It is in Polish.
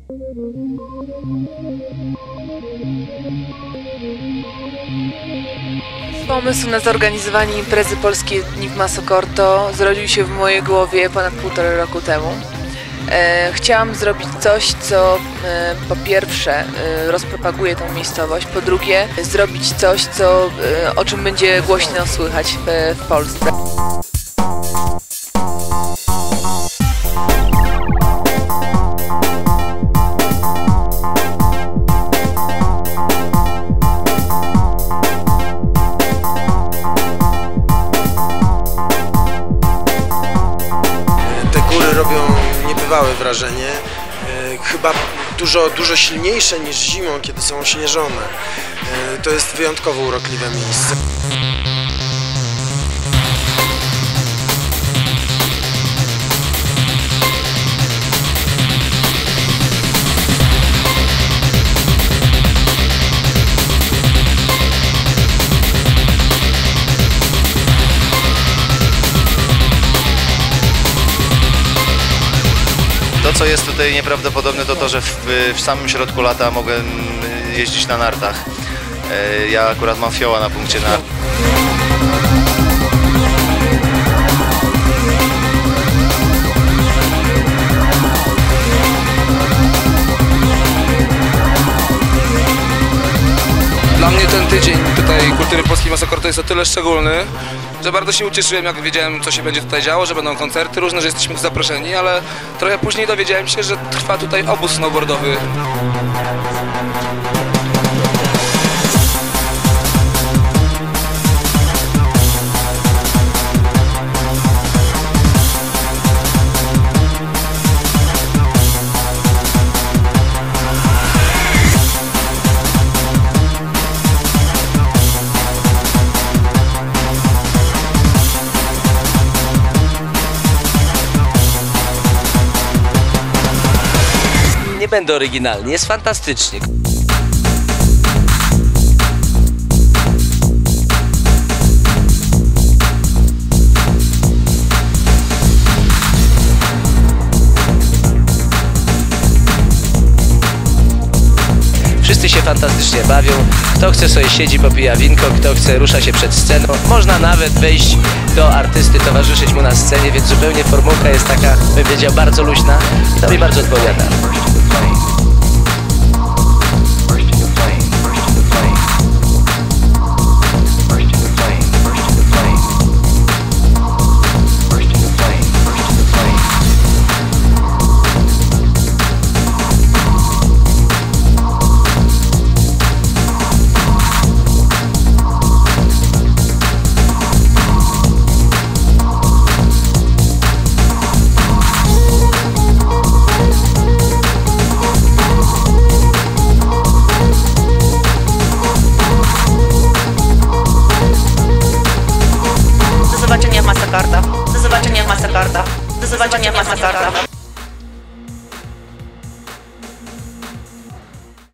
Pomysł na zorganizowanie imprezy Polskie Dni w Masokorto zrodził się w mojej głowie ponad 1,5 roku temu. Chciałam zrobić coś, co po pierwsze rozpropaguje tą miejscowość, po drugie zrobić coś, o czym będzie głośno słychać w Polsce. Robią niebywałe wrażenie, chyba dużo silniejsze niż zimą, kiedy są ośnieżone. To jest wyjątkowo urokliwe miejsce. To, co jest tutaj nieprawdopodobne, to to, że w samym środku lata mogę jeździć na nartach. Ja akurat mam fioła na punkcie nart. Dla mnie ten tydzień tutaj kultury polskiej Masokorto jest o tyle szczególny, że bardzo się ucieszyłem, jak wiedziałem, co się będzie tutaj działo, że będą koncerty różne, że jesteśmy tu zaproszeni, ale trochę później dowiedziałem się, że trwa tutaj obóz snowboardowy. Nie będę oryginalny, jest fantastycznie. Wszyscy się fantastycznie bawią. Kto chce, sobie siedzi, popija winko, kto chce, rusza się przed sceną. Można nawet wejść do artysty, towarzyszyć mu na scenie, więc zupełnie formułka jest taka, bym powiedział, bardzo luźna i to mi bardzo odpowiada. Do zobaczenia w Masokorto. Do zobaczenia w Masokorto. Do zobaczenia w Masokorto.